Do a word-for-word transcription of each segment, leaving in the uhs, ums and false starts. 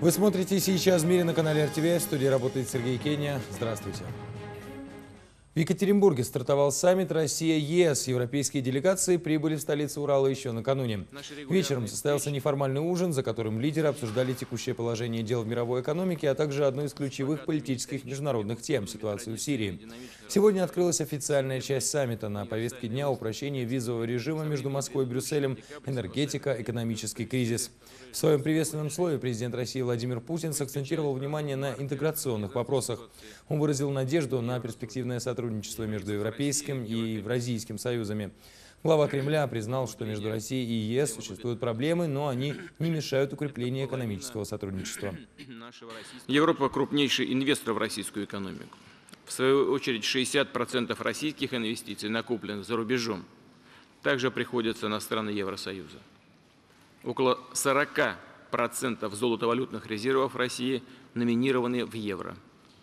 Вы смотрите «Сейчас в мире» на канале эр тэ вэ. В студии работает Сергей Кения. Здравствуйте. В Екатеринбурге стартовал саммит Россия-е эс. Европейские делегации прибыли в столицу Урала еще накануне. Вечером состоялся неформальный ужин, за которым лидеры обсуждали текущее положение дел в мировой экономике, а также одну из ключевых политических международных тем – ситуацию в Сирии. Сегодня открылась официальная часть саммита. На повестке дня упрочение визового режима между Москвой и Брюсселем, энергетика, экономический кризис. В своем приветственном слове президент России Владимир Путин сакцентировал внимание на интеграционных вопросах. Он выразил надежду на перспективное сотрудничество между Европейским и Евразийским союзами. Глава Кремля признал, что между Россией и е эс существуют проблемы, но они не мешают укреплению экономического сотрудничества. Европа – крупнейший инвестор в российскую экономику. В свою очередь, шестьдесят процентов российских инвестиций, накопленных за рубежом, также приходится на страны Евросоюза. Около сорока процентов золотовалютных резервов России номинированы в евро.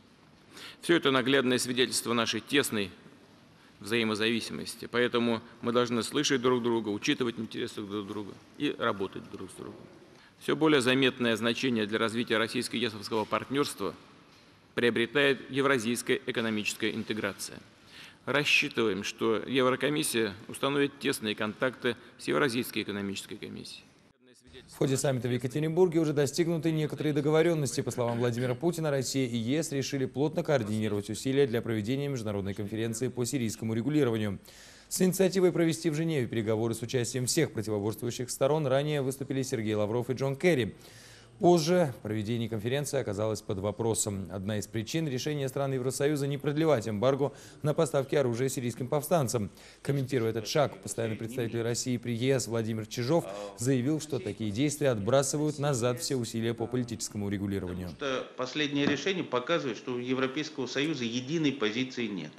Все это наглядное свидетельство нашей тесной взаимозависимости. Поэтому мы должны слышать друг друга, учитывать интересы друг друга и работать друг с другом. Все более заметное значение для развития российско-е эсовского партнерства приобретает евразийская экономическая интеграция. Рассчитываем, что Еврокомиссия установит тесные контакты с Евразийской экономической комиссией. В ходе саммита в Екатеринбурге уже достигнуты некоторые договоренности. По словам Владимира Путина, Россия и е эс решили плотно координировать усилия для проведения международной конференции по сирийскому регулированию. С инициативой провести в Женеве переговоры с участием всех противоборствующих сторон ранее выступили Сергей Лавров и Джон Керри. Позже проведение конференции оказалось под вопросом. Одна из причин – решения стран Евросоюза не продлевать эмбарго на поставки оружия сирийским повстанцам. Комментируя этот шаг, постоянный представитель России при е эс Владимир Чижов заявил, что такие действия отбрасывают назад все усилия по политическому урегулированию. Потому что последнее решение показывает, что у Европейского Союза единой позиции нет.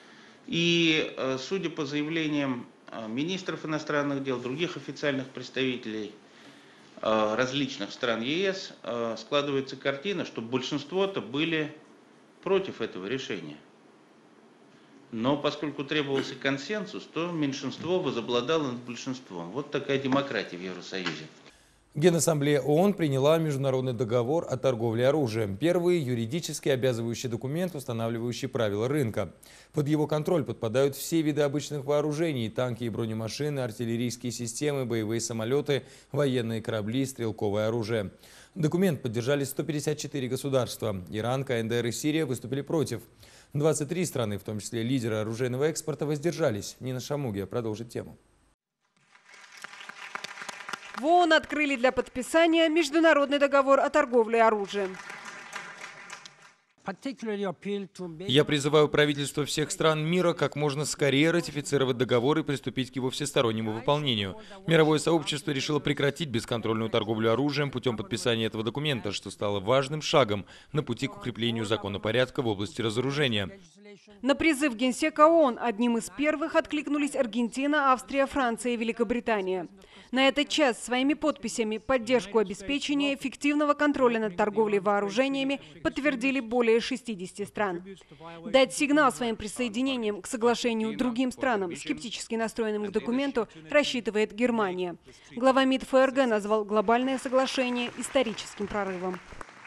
И, судя по заявлениям министров иностранных дел, других официальных представителей различных стран е эс, складывается картина, что большинство-то были против этого решения. Но поскольку требовался консенсус, то меньшинство возобладало над большинством. Вот такая демократия в Евросоюзе. Генассамблея ООН приняла международный договор о торговле оружием. Первый юридически обязывающий документ, устанавливающий правила рынка. Под его контроль подпадают все виды обычных вооружений – танки и бронемашины, артиллерийские системы, боевые самолеты, военные корабли, стрелковое оружие. Документ поддержали сто пятьдесят четыре государства. Иран, ка эн дэ эр и Сирия выступили против. двадцать три страны, в том числе лидеры оружейного экспорта, воздержались. Нина Шамугия продолжит тему. В ООН открыли для подписания международный договор о торговле оружием. Я призываю правительства всех стран мира как можно скорее ратифицировать договор и приступить к его всестороннему выполнению. Мировое сообщество решило прекратить бесконтрольную торговлю оружием путем подписания этого документа, что стало важным шагом на пути к укреплению законопорядка в области разоружения. На призыв Генсека ООН одним из первых откликнулись Аргентина, Австрия, Франция и Великобритания. На этот час своими подписями поддержку обеспечения эффективного контроля над торговлей вооружениями подтвердили более шестидесяти стран. Дать сигнал своим присоединением к соглашению другим странам, скептически настроенным к документу, рассчитывает Германия. Глава МИД эф эр гэ назвал глобальное соглашение историческим прорывом.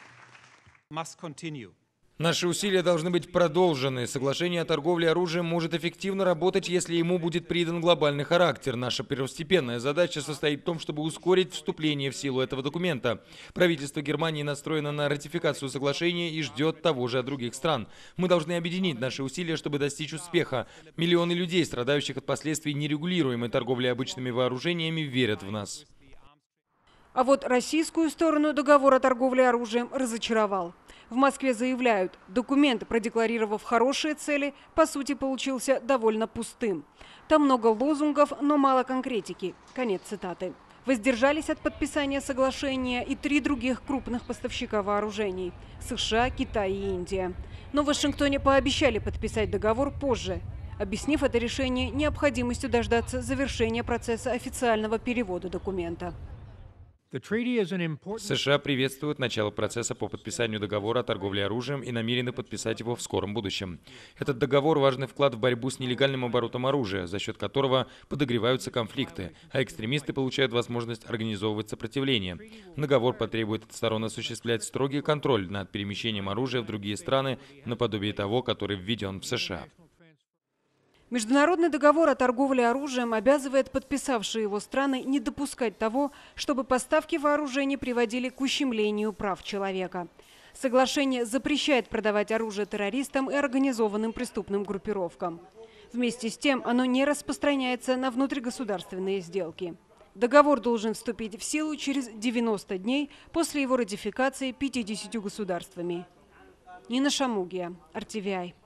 Наши усилия должны быть продолжены. Соглашение о торговле оружием может эффективно работать, если ему будет придан глобальный характер. Наша первостепенная задача состоит в том, чтобы ускорить вступление в силу этого документа. Правительство Германии настроено на ратификацию соглашения и ждет того же от других стран. Мы должны объединить наши усилия, чтобы достичь успеха. Миллионы людей, страдающих от последствий нерегулируемой торговли обычными вооружениями, верят в нас. А вот российскую сторону договор о торговле оружием разочаровал. В Москве заявляют, документ, продекларировав хорошие цели, по сути получился довольно пустым. Там много лозунгов, но мало конкретики. Конец цитаты. Воздержались от подписания соглашения и три других крупных поставщика вооружений – США, Китай и Индия. Но в Вашингтоне пообещали подписать договор позже, объяснив это решение необходимостью дождаться завершения процесса официального перевода документа. США приветствуют начало процесса по подписанию договора о торговле оружием и намерены подписать его в скором будущем. Этот договор – важный вклад в борьбу с нелегальным оборотом оружия, за счет которого подогреваются конфликты, а экстремисты получают возможность организовывать сопротивление. Договор потребует от сторон осуществлять строгий контроль над перемещением оружия в другие страны, наподобие того, который введен в США. Международный договор о торговле оружием обязывает подписавшие его страны не допускать того, чтобы поставки вооружений приводили к ущемлению прав человека. Соглашение запрещает продавать оружие террористам и организованным преступным группировкам. Вместе с тем оно не распространяется на внутригосударственные сделки. Договор должен вступить в силу через девяносто дней после его ратификации пятьюдесятью государствами. Нина Шамугия, эр ти ви ай.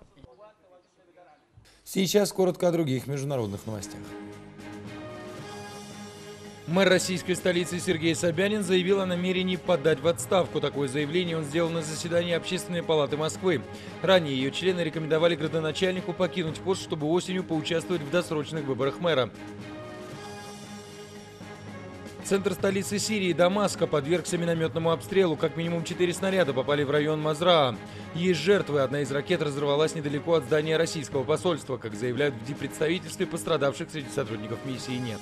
Сейчас коротко о других международных новостях. Мэр российской столицы Сергей Собянин заявил о намерении подать в отставку. Такое заявление он сделал на заседании Общественной палаты Москвы. Ранее ее члены рекомендовали градоначальнику покинуть пост, чтобы осенью поучаствовать в досрочных выборах мэра. Центр столицы Сирии Дамаска подвергся минометному обстрелу. Как минимум четыре снаряда попали в район Мазраа. Есть жертвы. Одна из ракет разорвалась недалеко от здания российского посольства. Как заявляют в диппредставительстве, пострадавших среди сотрудников миссии нет.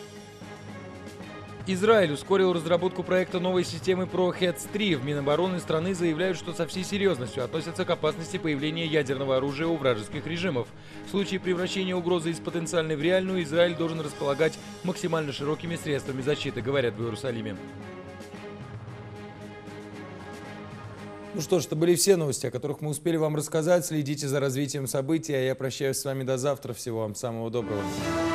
Израиль ускорил разработку проекта новой системы ProHeads три. В Минобороны страны заявляют, что со всей серьезностью относятся к опасности появления ядерного оружия у вражеских режимов. В случае превращения угрозы из потенциальной в реальную, Израиль должен располагать максимально широкими средствами защиты, говорят в Иерусалиме. Ну что ж, это были все новости, о которых мы успели вам рассказать. Следите за развитием событий, а я прощаюсь с вами до завтра. Всего вам самого доброго.